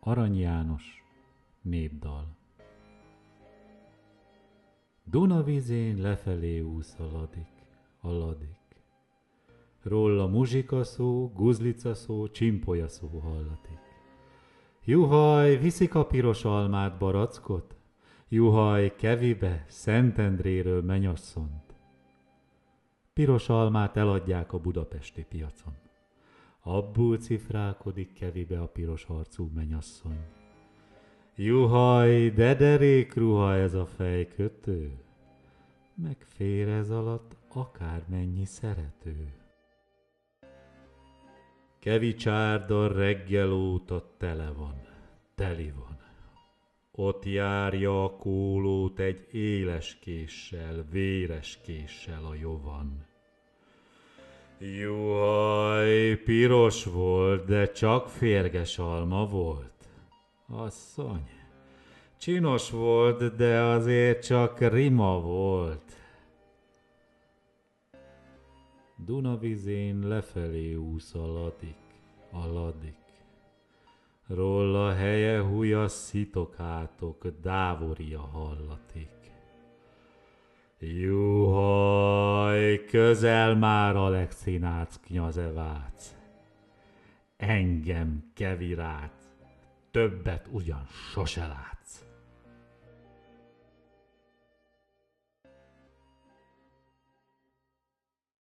Arany János népdal. Duna vizén lefelé úszaladik, aladik. Róla muzsika szó, guzlica szó, csimpolya szó hallatik. Juhaj, viszik a piros almát, barackot, juhaj, kevibe, Szentendréről menyasszont. Piros almát eladják a budapesti piacon. Abból cifrálkodik kevibe a piros arcú menyasszony. Juhaj, de derék ruha ez a fejkötő, megfér ez alatt akármennyi szerető. Kevi csárda reggel óta tele van, teli van. Ott járja a kólót egy éles késsel, véres késsel a jovan. Juhaj, piros volt, de csak férges alma volt. Asszony, csinos volt, de azért csak rima volt. Duna vizén lefelé úszaladik, aladik. Róla helye húja szitokátok, dávoria hallatik. Juhaj, közel már Alexinác knyazevác. Engem kevirác, többet ugyan sose látsz.